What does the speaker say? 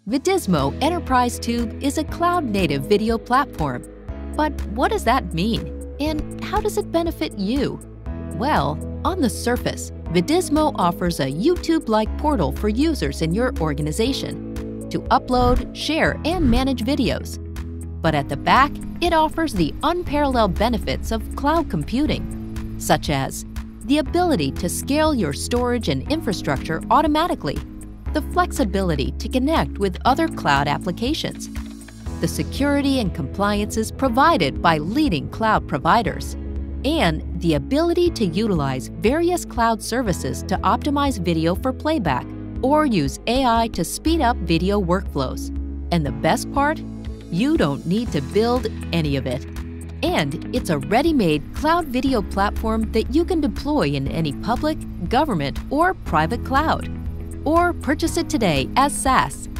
VIDIZMO EnterpriseTube is a cloud-native video platform. But what does that mean? And how does it benefit you? Well, on the surface, VIDIZMO offers a YouTube-like portal for users in your organization to upload, share, and manage videos. But at the back, it offers the unparalleled benefits of cloud computing, such as the ability to scale your storage and infrastructure automatically, the flexibility to connect with other cloud applications, the security and compliances provided by leading cloud providers, and the ability to utilize various cloud services to optimize video for playback or use AI to speed up video workflows. And the best part? You don't need to build any of it. And it's a ready-made cloud video platform that you can deploy in any public, government, or private cloud. Or purchase it today as SaaS.